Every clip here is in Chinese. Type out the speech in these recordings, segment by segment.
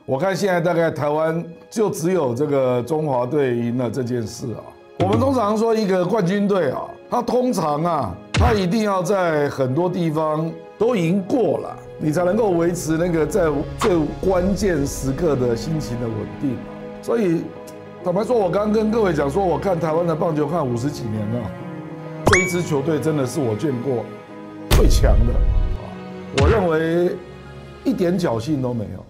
我看现在大概台湾就只有这个中华队赢了这件事啊。我们通常说一个冠军队啊，他通常啊，他一定要在很多地方都赢过了，你才能够维持那个在最关键时刻的心情的稳定。所以坦白说，我刚刚跟各位讲说，我看台湾的棒球看50几年了，这一支球队真的是我见过最强的，我认为一点侥幸都没有。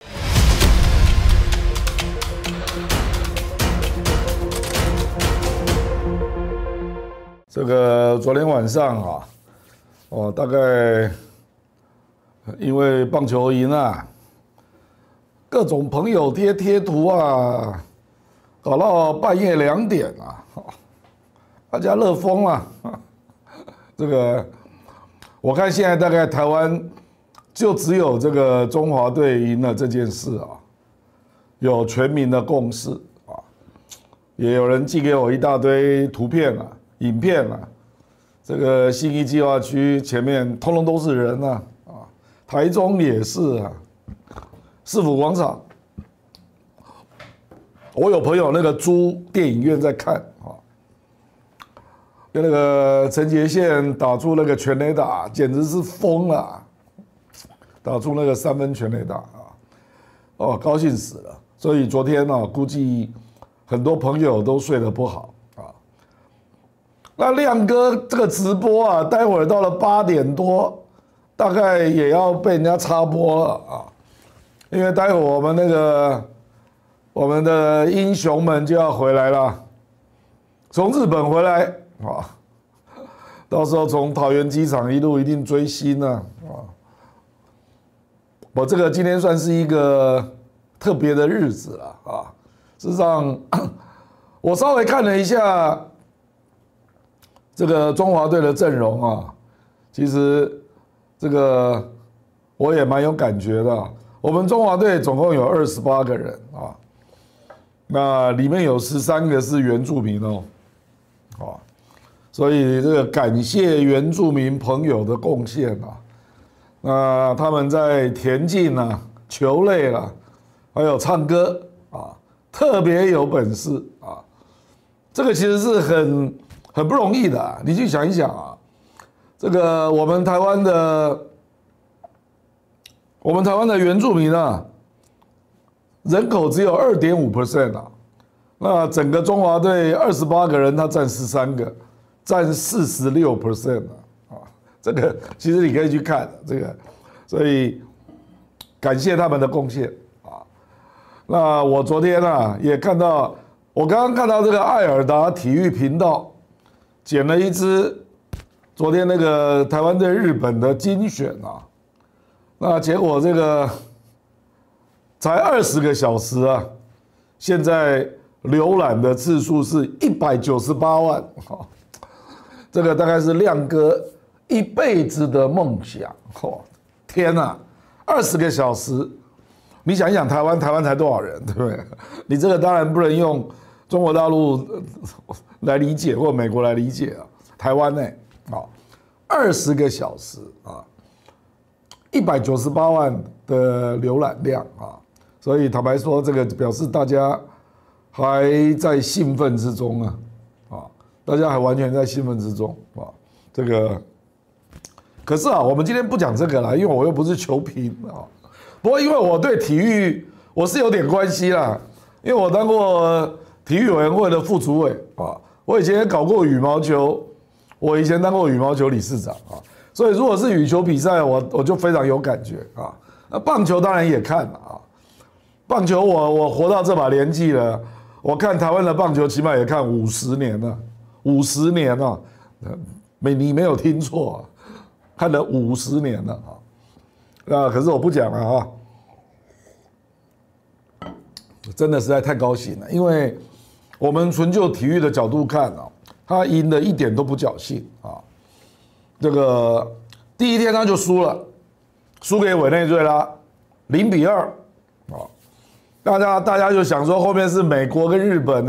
这个昨天晚上啊，大概因为棒球赢啊，各种朋友贴图啊，搞到半夜2点啊，大家乐疯了。这个我看现在大概台湾就只有这个中华队赢了这件事啊，有全民的共识啊，也有人寄给我一大堆图片啊。影片啊，这个信义计划区前面通通都是人啊，台中也是啊，市府广场，我有朋友那个租电影院在看啊，跟那个陈杰宪打出那个全垒打，简直是疯了，打出那个3分全垒打啊，高兴死了。所以昨天啊，估计很多朋友都睡得不好。那亮哥这个直播啊，待会儿到了8点多，大概也要被人家插播了啊，因为待会儿我们的英雄们就要回来了，从日本回来啊，到时候从桃园机场一路一定追星啊。我这个今天算是一个特别的日子了啊。事实上，我稍微看了一下。这个中华队的阵容啊，其实这个我也蛮有感觉的。我们中华队总共有28个人啊，那里面有13个是原住民哦，所以这个感谢原住民朋友的贡献啊，那他们在田径啊、球类啊，还有唱歌啊，特别有本事啊，这个其实是很不容易的啊，你去想一想啊，这个我们台湾的原住民啊，人口只有2.5% 啊，那整个中华队28个人，他占13个，占46% 啊，这个其实你可以去看这个，所以感谢他们的贡献啊。那我昨天啊也看到，我刚刚看到这个爱尔达体育频道。剪了一支昨天那个台湾对日本的精选啊，那结果这个才20个小时啊，现在浏览的次数是198万，这个大概是亮哥一辈子的梦想。天哪，20个小时，你想一想台湾才多少人，对不对？你这个当然不能用中国大陆来理解，或美国来理解啊，台湾呢，20个小时啊，198万的浏览量啊，所以坦白说，这个表示大家还在兴奋之中啊，大家还完全在兴奋之中啊，这个，可是啊，我们今天不讲这个啦，因为我又不是球评啊，不过因为我对体育我是有点关系啦，因为我当过体育委员会的副主委啊。我以前也搞过羽毛球，我以前当过羽毛球理事长啊，所以如果是羽球比赛，我就非常有感觉啊。那棒球当然也看了啊，棒球我活到这把年纪了，我看台湾的棒球起码也看50年了，50年了，你没有听错啊，看了50年了啊。那可是我不讲了啊，真的实在太高兴了，因为。我们纯就体育的角度看啊，他赢的一点都不侥幸啊。这个第一天他就输了，输给委内瑞拉0-2啊。大家就想说后面是美国跟日本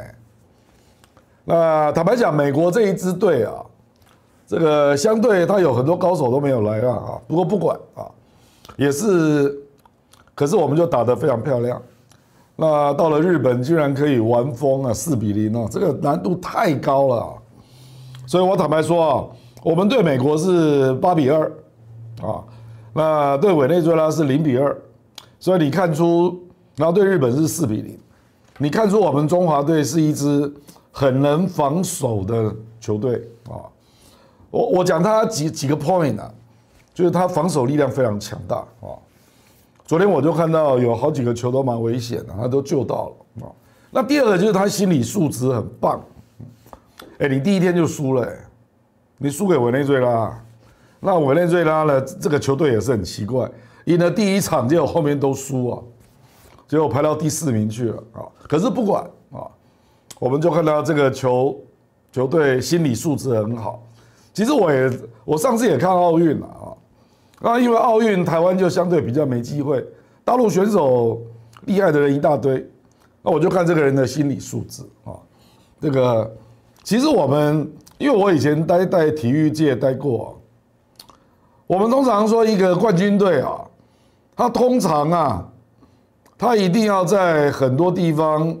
那坦白讲，美国这一支队啊，这个相对他有很多高手都没有来啊。不过不管啊，也是可是我们就打得非常漂亮。那到了日本，居然可以完封啊，4-0啊，这个难度太高了啊。所以我坦白说啊，我们对美国是8-2啊，那对委内瑞拉是0-2，所以你看出，然后对日本是4-0，你看出我们中华队是一支很能防守的球队啊。我讲他几个 point 啊，就是他防守力量非常强大啊。昨天我就看到有好几个球都蛮危险的，他都救到了啊。那第二个就是他心理素质很棒。你第一天就输了，你输给委内瑞拉，那委内瑞拉呢？这个球队也是很奇怪，赢了第一场，结果后面都输啊，结果排到第4名去了啊。可是不管啊，我们就看到这个球队心理素质很好。其实我上次也看奥运了啊，那因为奥运台湾就相对比较没机会，大陆选手厉害的人一大堆，那我就看这个人的心理素质啊，这个。其实我们，因为我以前待体育界待过，我们通常说一个冠军队啊，他通常啊，他一定要在很多地方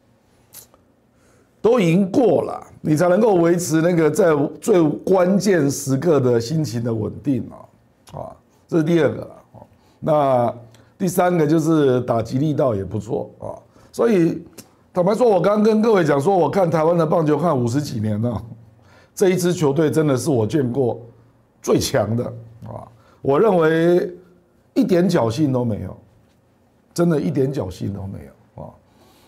都赢过了，你才能够维持那个在最关键时刻的心情的稳定啊，这是第二个了。那第三个就是打击力道也不错啊，所以。坦白说，我刚刚跟各位讲说，我看台湾的棒球看50几年了，这一支球队真的是我见过最强的啊！我认为一点侥幸都没有，真的一点侥幸都没有啊！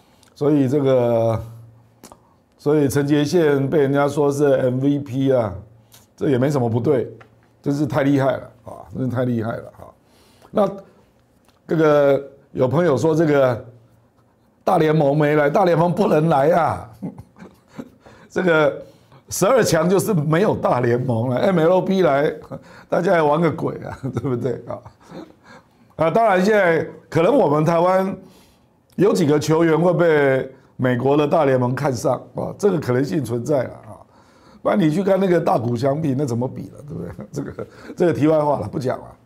所以陈杰宪被人家说是 MVP 啊，这也没什么不对，真是太厉害了啊！真是太厉害了啊！那这个有朋友说这个。大联盟没来，大联盟不能来啊！这个12强就是没有大联盟了 ，MLB 来，大家也玩个鬼啊，对不对啊？当然现在可能我们台湾有几个球员会被美国的大联盟看上啊，这个可能性存在了啊。不然你去看那个大谷翔平，那怎么比了，对不对？这个题外话了，不讲了。